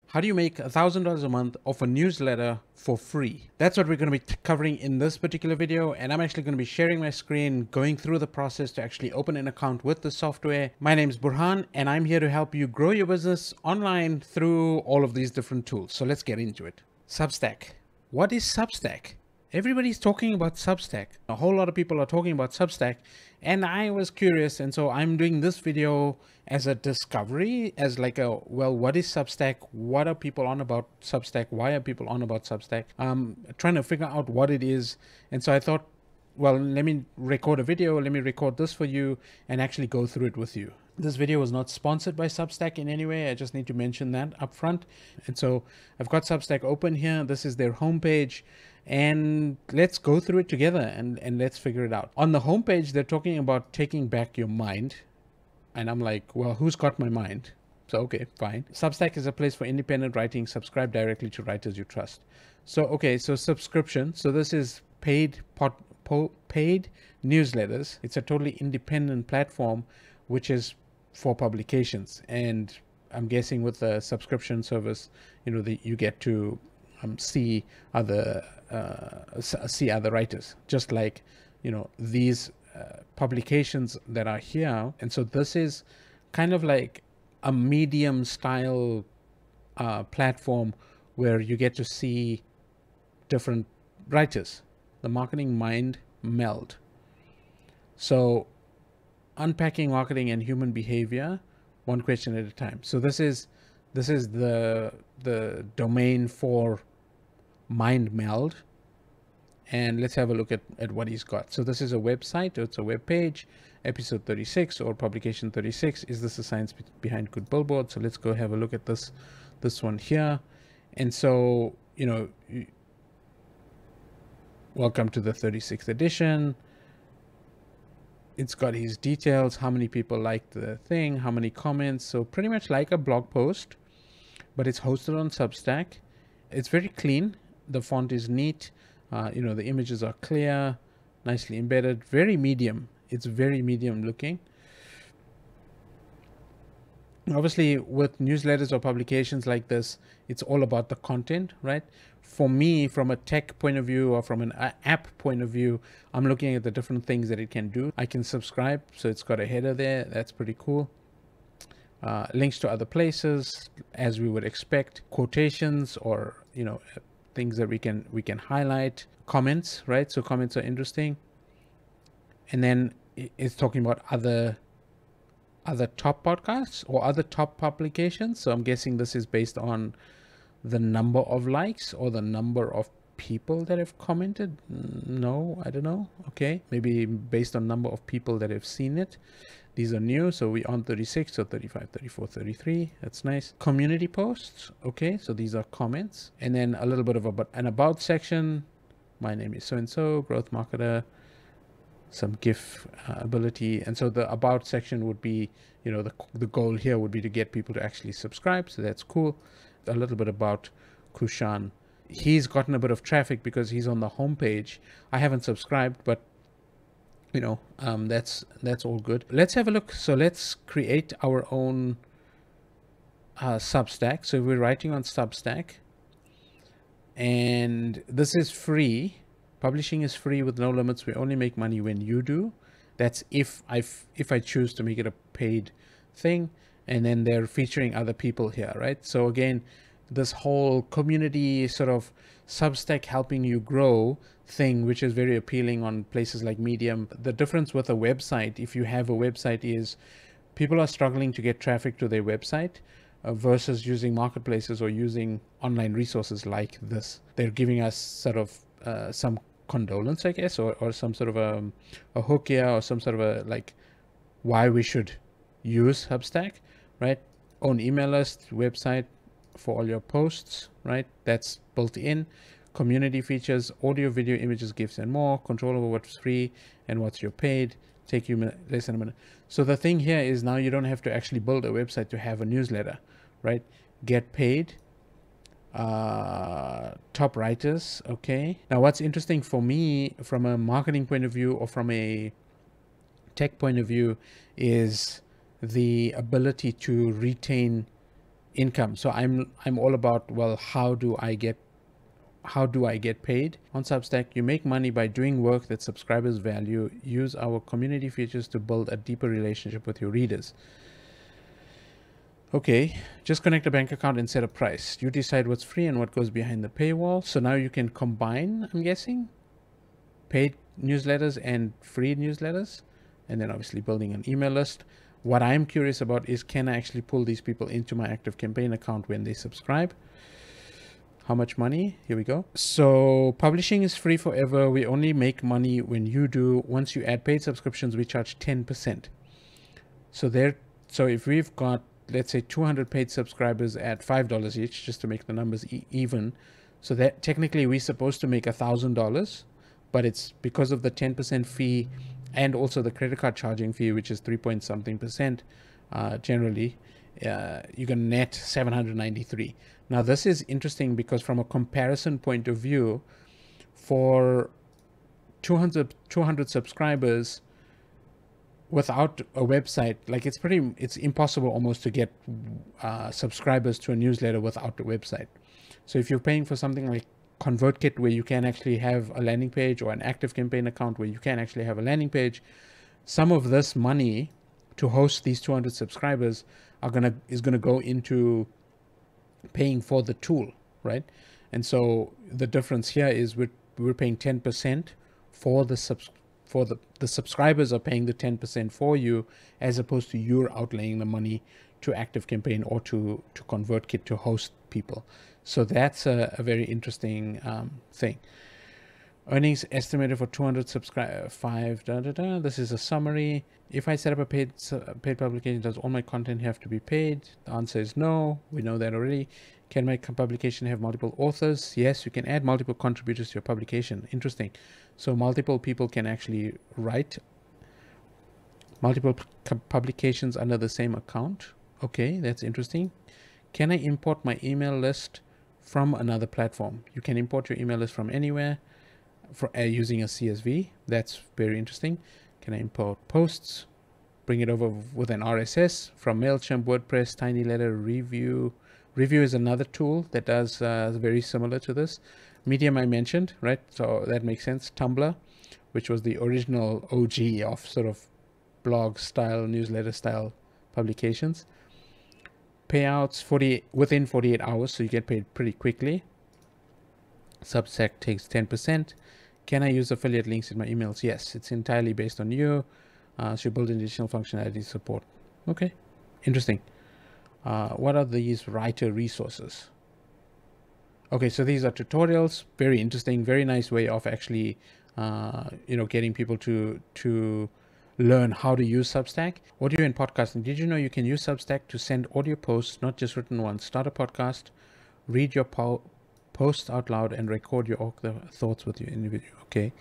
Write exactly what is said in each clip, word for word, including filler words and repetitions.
How do you make a thousand dollars a month off a newsletter for free? That's what we're going to be covering in this particular video. And I'm actually going to be sharing my screen, going through the process to actually open an account with the software. My name is Burhan, and I'm here to help you grow your business online through all of these different tools. So let's get into it. Substack. What is Substack? Everybody's talking about Substack. A whole lot of people are talking about Substack, and I was curious, and so I'm doing this video as a discovery, as like a, well, what is Substack? What are people on about Substack? Why are people on about Substack? Um, trying to figure out what it is. And so I thought, well, let me record a video, let me record this for you and actually go through it with you. This video was not sponsored by Substack in any way. I just need to mention that up front. And so I've got Substack open here. This is their homepage. And let's go through it together and, and let's figure it out. On the homepage, they're talking about taking back your mind. And I'm like, well, who's got my mind? So, okay, fine. Substack is a place for independent writing. Subscribe directly to writers you trust. So, okay, so subscription. So this is paid pod, po, paid newsletters. It's a totally independent platform, which is for publications. And I'm guessing with the subscription service, you know, the, you get to um, see other uh, see other writers, just like, you know, these uh, publications that are here. And so this is kind of like a medium style uh, platform where you get to see different writers, the marketing mind meld. So unpacking marketing and human behavior, one question at a time. So this is this is the the domain for mind meld. And let's have a look at, at what he's got. So this is a website, it's a web page, episode thirty-six or publication thirty-six. Is this the science behind good billboard? So let's go have a look at this, this one here. And so, you know, welcome to the thirty-sixth edition. It's got his details, how many people liked the thing, how many comments. So pretty much like a blog post, but it's hosted on Substack. It's very clean. The font is neat. Uh, you know, the images are clear, nicely embedded, very medium. It's very medium looking. Obviously, with newsletters or publications like this, it's all about the content, right? For me, from a tech point of view or from an app point of view, I'm looking at the different things that it can do. I can subscribe, so it's got a header there. That's pretty cool. Uh, links to other places, as we would expect, quotations or, you know, things that we can we can highlight, comments, right? So comments are interesting. And then it's talking about other other top podcasts or other top publications. So I'm guessing this is based on the number of likes or the number of people that have commented. No, I don't know. Okay, maybe based on number of people that have seen it. These are new, so we're on thirty-six, so thirty-five, thirty-four, thirty-three. That's nice. Community posts. Okay, so these are comments. And then a little bit of a, an about section. My name is so-and-so, growth marketer, some GIF uh, ability. And so the about section would be, you know, the, the goal here would be to get people to actually subscribe. So that's cool. A little bit about Kushan. He's gotten a bit of traffic because he's on the homepage. I haven't subscribed, but you know, um, that's that's all good. Let's have a look. So let's create our own uh, Substack. So we're writing on Substack, and this is free. Publishing is free with no limits. We only make money when you do. That's if I if I choose to make it a paid thing, and then they're featuring other people here, right? So again, this whole community sort of Substack helping you grow thing, which is very appealing on places like Medium. The difference with a website, if you have a website, is people are struggling to get traffic to their website uh, versus using marketplaces or using online resources like this. They're giving us sort of uh, some condolence, I guess, or, or some sort of a, a hook here, or some sort of a like why we should use Substack, right? Own email list, website for all your posts, right? That's built in. Community features, audio, video, images, GIFs, and more. Control over what's free and what's your paid. Take you less than a minute. So the thing here is now you don't have to actually build a website to have a newsletter, right? Get paid. Uh, top writers. Okay. Now what's interesting for me from a marketing point of view or from a tech point of view is the ability to retain income. So I'm I'm all about, well, how do I get how do I get paid on Substack? You make money by doing work that subscribers value. Use our community features to build a deeper relationship with your readers. Okay, just connect a bank account and set a price. You decide what's free and what goes behind the paywall. So now you can combine, I'm guessing, paid newsletters and free newsletters, and then obviously building an email list. What I'm curious about is, can I actually pull these people into my ActiveCampaign account when they subscribe? How much money? Here we go. So publishing is free forever. We only make money when you do. Once you add paid subscriptions, we charge ten percent. So there, so if we've got, let's say, two hundred paid subscribers at five dollars each, just to make the numbers e even. So that technically we're supposed to make a thousand dollars, but it's because of the ten percent fee and also the credit card charging fee, which is three point something percent, uh, generally, uh, you can net seven hundred ninety-three. Now this is interesting because from a comparison point of view, for two hundred, two hundred subscribers, without a website, like it's pretty, it's impossible almost to get uh, subscribers to a newsletter without a website. So if you're paying for something like ConvertKit, where you can actually have a landing page, or an ActiveCampaign account where you can actually have a landing page, some of this money to host these two hundred subscribers are gonna is gonna go into paying for the tool, right? And so the difference here is we're we're paying ten percent for the subs for the the subscribers are paying the ten percent for you, as opposed to you're outlaying the money to ActiveCampaign or to to ConvertKit to host people. So that's a, a very interesting um, thing. Earnings estimated for two hundred subscribe five. Da, da, da. This is a summary. If I set up a paid paid publication, does all my content have to be paid? The answer is no. We know that already. Can my publication have multiple authors? Yes, you can add multiple contributors to your publication. Interesting. So multiple people can actually write multiple publications under the same account. Okay, that's interesting. Can I import my email list from another platform? You can import your email list from anywhere for uh, using a C S V. That's very interesting. Can I import posts, bring it over with an R S S from MailChimp, WordPress, TinyLetter, Review. Review is another tool that does uh, very similar to this. Medium I mentioned, right? So that makes sense. Tumblr, which was the original O G of sort of blog style, newsletter style publications. Payouts forty within forty-eight hours, so you get paid pretty quickly. Substack takes ten percent. Can I use affiliate links in my emails? Yes, it's entirely based on you. Uh, so you build additional functionality support. Okay, interesting. Uh, what are these writer resources? Okay, so these are tutorials. Very interesting, very nice way of actually, uh, you know, getting people to to learn how to use Substack. Audio and podcasting. Did you know you can use Substack to send audio posts, not just written ones? Start a podcast, read your po posts out loud, and record your author thoughts with your individual. Okay.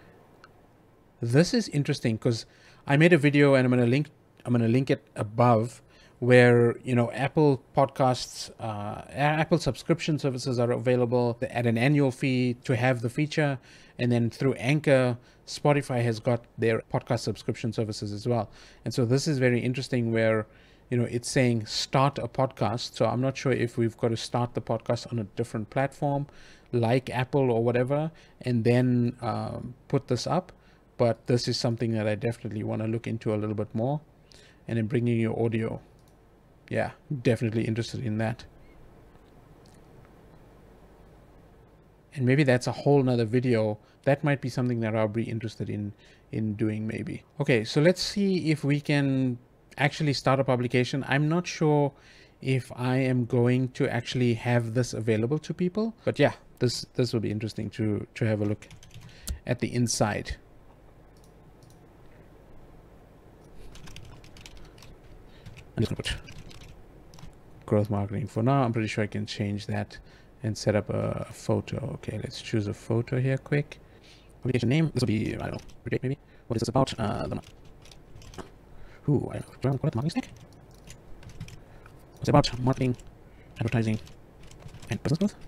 This is interesting because I made a video, and I'm gonna link. I'm gonna link it above, where, you know, Apple Podcasts, uh, Apple subscription services are available at an annual fee to have the feature. And then through Anchor, Spotify has got their podcast subscription services as well. And so this is very interesting where, you know, it's saying start a podcast. So I'm not sure if we've got to start the podcast on a different platform like Apple or whatever, and then um, put this up. But this is something that I definitely want to look into a little bit more. And then bringing your audio. Yeah, definitely interested in that. And maybe that's a whole nother video. That might be something that I'll be interested in in doing maybe. Okay, so let's see if we can actually start a publication. I'm not sure if I am going to actually have this available to people, but yeah, this this will be interesting to to have a look at the inside. I'm just gonna put growth marketing for now. I'm pretty sure I can change that and set up a photo. Okay, let's choose a photo here quick. Publication name, this will be, I don't know, maybe. What is this about? Uh, the, ooh, I don't know. Do I want to call it marketing stack? What's it about? Marketing, advertising, and business growth?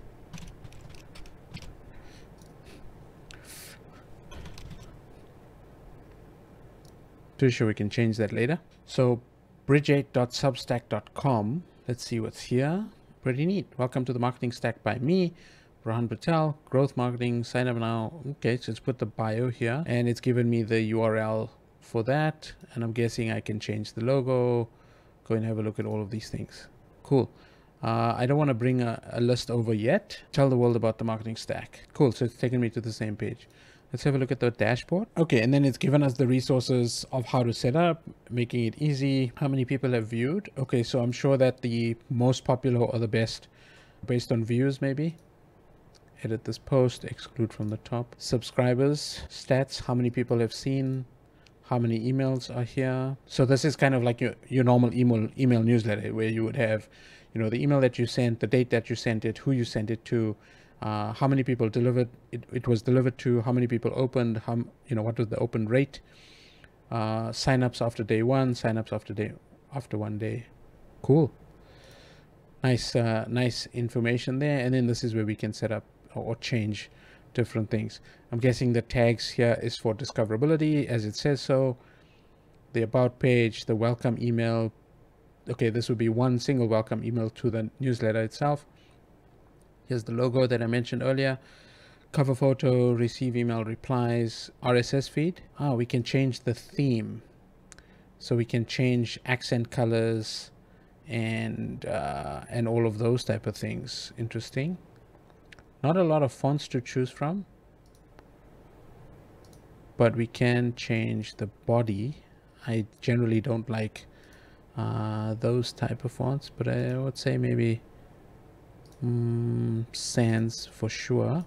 Pretty sure we can change that later. So bridgate dot substack dot com, Let's see what's here. Pretty neat. Welcome to the Marketing Stack by me, Rohan Patel, growth marketing, sign up now. Okay, so let's put the bio here, and it's given me the U R L for that. And I'm guessing I can change the logo, go and have a look at all of these things. Cool. Uh, I don't want to bring a, a list over yet. Tell the world about the Marketing Stack. Cool. So it's taken me to the same page. Let's have a look at the dashboard. Okay, and then it's given us the resources of how to set up, making it easy. How many people have viewed? Okay, so I'm sure that the most popular or the best based on views maybe. Edit this post, exclude from the top. Subscribers, stats, how many people have seen, how many emails are here. So this is kind of like your, your normal email, email newsletter where you would have, you know, the email that you sent, the date that you sent it, who you sent it to, Uh, how many people delivered it, it was delivered to, how many people opened, how, you know, what was the open rate, uh, signups after day one, signups after day after one day. Cool. Nice, uh, nice information there. And then this is where we can set up or, or change different things. I'm guessing the tags here is for discoverability, as it says so. The about page, the welcome email. Okay, this would be one single welcome email to the newsletter itself. Here's the logo that I mentioned earlier. Cover photo, receive email replies, R S S feed. Ah, we can change the theme. So we can change accent colors and uh, and all of those type of things. Interesting. Not a lot of fonts to choose from, but we can change the body. I generally don't like uh, those type of fonts, but I would say maybe Mm, sans for sure.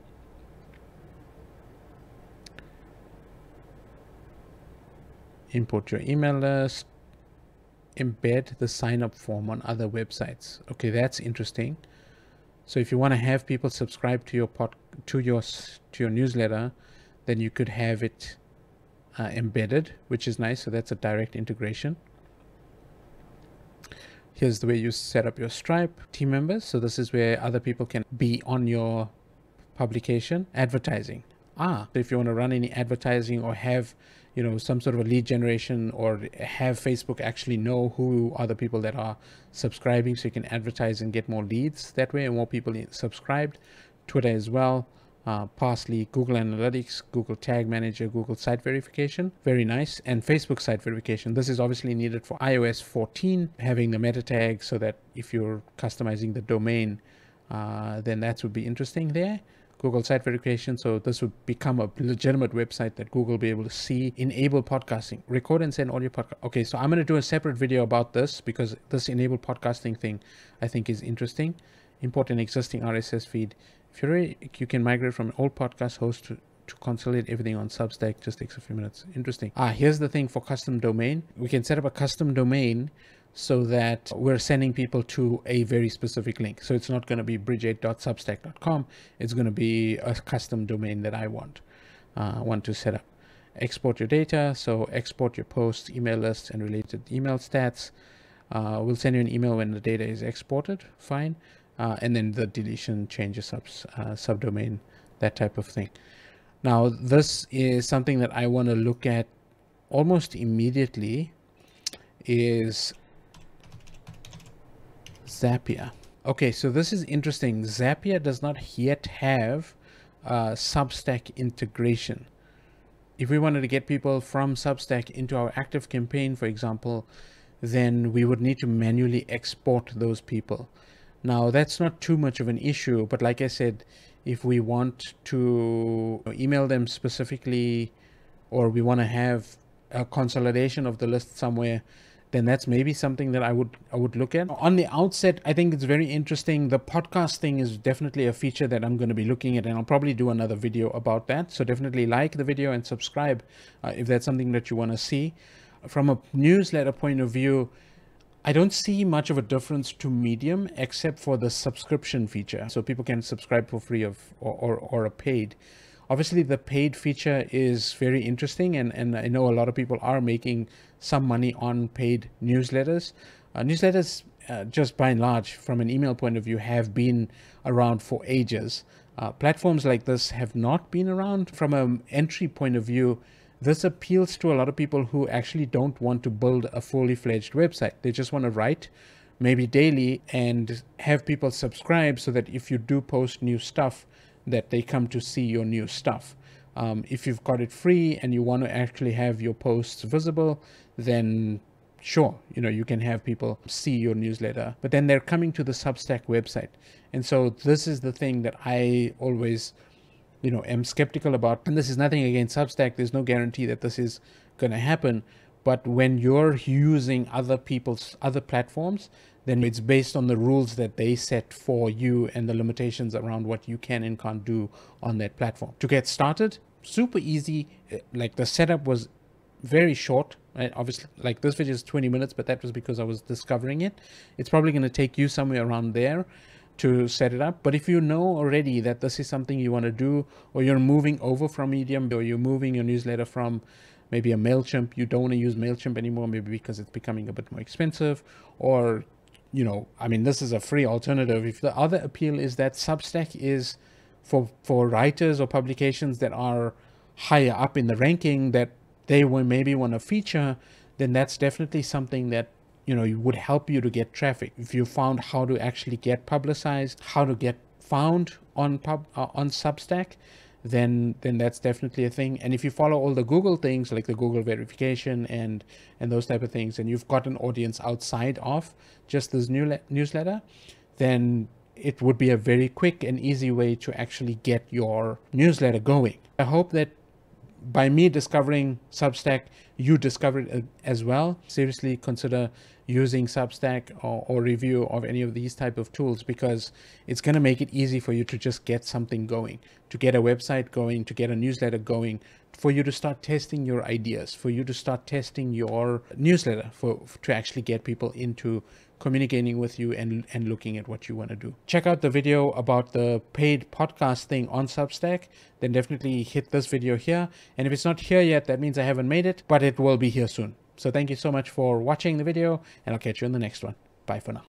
Import your email list. Embed the sign up form on other websites. Okay, that's interesting. So if you want to have people subscribe to your pod, to your to your newsletter, then you could have it uh, embedded, which is nice. So that's a direct integration. Here's the way you set up your Stripe team members. So this is where other people can be on your publication. Advertising. Ah, so if you want to run any advertising or have, you know, some sort of a lead generation, or have Facebook actually know who are the people that are subscribing, so you can advertise and get more leads that way and more people subscribed. Twitter as well. Uh, Parsley, Google Analytics, Google Tag Manager, Google Site Verification, very nice, and Facebook Site Verification. This is obviously needed for i O S fourteen, having the meta tag so that if you're customizing the domain, uh, then that would be interesting there. Google Site Verification, so this would become a legitimate website that Google will be able to see. Enable podcasting, record and send audio podcast. Okay, so I'm going to do a separate video about this because this enable podcasting thing I think is interesting. Import an existing R S S feed. If you're ready, you can migrate from an old podcast host to, to consolidate everything on Substack. Just takes a few minutes. Interesting. Ah, here's the thing for custom domain. We can set up a custom domain so that we're sending people to a very specific link. So it's not going to be bridgette dot substack dot com. It's going to be a custom domain that I want, uh, want to set up. Export your data. So export your posts, email lists, and related email stats. Uh, we'll send you an email when the data is exported. Fine. Uh, and then the deletion, changes subs, uh, subdomain, that type of thing. Now, this is something that I want to look at almost immediately is Zapier. Okay, so this is interesting. Zapier does not yet have uh, Substack integration. If we wanted to get people from Substack into our active campaign, for example, then we would need to manually export those people. Now, that's not too much of an issue, but like I said, if we want to email them specifically, or we want to have a consolidation of the list somewhere, then that's maybe something that I would I would look at. On the outset, I think it's very interesting. The podcast thing is definitely a feature that I'm going to be looking at, and I'll probably do another video about that. So definitely like the video and subscribe uh, if that's something that you want to see. From a newsletter point of view, I don't see much of a difference to Medium except for the subscription feature. So people can subscribe for free of or, or, or a paid. Obviously, the paid feature is very interesting, and, and I know a lot of people are making some money on paid newsletters. Uh, newsletters, uh, just by and large, from an email point of view, have been around for ages. Uh, platforms like this have not been around. From an entry point of view, this appeals to a lot of people who actually don't want to build a fully fledged website. They just want to write, maybe daily, and have people subscribe so that if you do post new stuff, that they come to see your new stuff. Um, if you've got it free and you want to actually have your posts visible, then sure, you know, you can have people see your newsletter, but then they're coming to the Substack website. And so this is the thing that I always, you know, am skeptical about. And this is nothing against Substack. There's no guarantee that this is going to happen. But when you're using other people's other platforms, then it's based on the rules that they set for you and the limitations around what you can and can't do on that platform. To get started, super easy. Like the setup was very short. Right? Obviously, like this video is twenty minutes, but that was because I was discovering it. It's probably going to take you somewhere around there to set it up. But if you know already that this is something you want to do, or you're moving over from Medium, or you're moving your newsletter from maybe a MailChimp, you don't want to use MailChimp anymore, maybe because it's becoming a bit more expensive, or, you know, I mean, this is a free alternative. If the other appeal is that Substack is for, for writers or publications that are higher up in the ranking, that they will maybe want to feature, then that's definitely something that, you know, would help you to get traffic. If you found how to actually get publicized, how to get found on pub uh, on Substack, then then that's definitely a thing. And if you follow all the Google things, like the Google verification and and those type of things, and you've got an audience outside of just this new newsletter, then it would be a very quick and easy way to actually get your newsletter going. I hope that by me discovering Substack, you discover it as well. Seriously consider using Substack or, or Review of any of these type of tools, because it's going to make it easy for you to just get something going, to get a website going, to get a newsletter going, for you to start testing your ideas, for you to start testing your newsletter, for to actually get people into communicating with you and, and looking at what you want to do. Check out the video about the paid podcast thing on Substack, then definitely hit this video here. And if it's not here yet, that means I haven't made it, but it will be here soon. So thank you so much for watching the video, and I'll catch you in the next one. Bye for now.